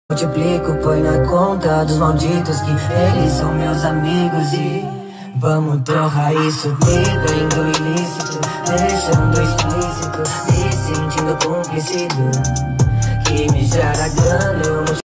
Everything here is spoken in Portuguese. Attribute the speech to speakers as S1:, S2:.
S1: Multiplico, põe na conta dos malditos que eles são meus amigos e vamos torrar isso, vivendo ilícito, deixando explícito, me sentindo cúmplice do que me gera grana. Eu